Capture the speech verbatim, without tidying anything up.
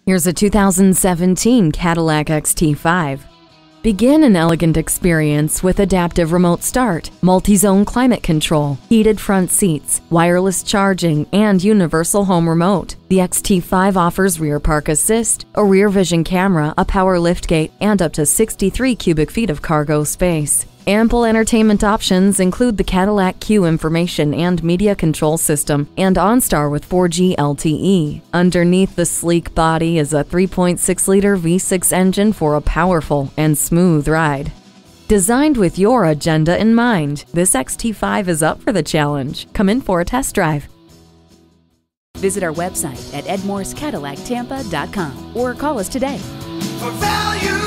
Here's a two thousand seventeen Cadillac X T five. Begin an elegant experience with adaptive remote start, multi-zone climate control, heated front seats, wireless charging, and universal home remote. The X T five offers rear park assist, a rear vision camera, a power liftgate, and up to sixty-three cubic feet of cargo space. Ample entertainment options include the Cadillac Q information and media control system and OnStar with four G L T E. Underneath the sleek body is a three point six liter V six engine for a powerful and smooth ride. Designed with your agenda in mind, this X T five is up for the challenge. Come in for a test drive. Visit our website at ed morse cadillac tampa dot com or call us today. For value.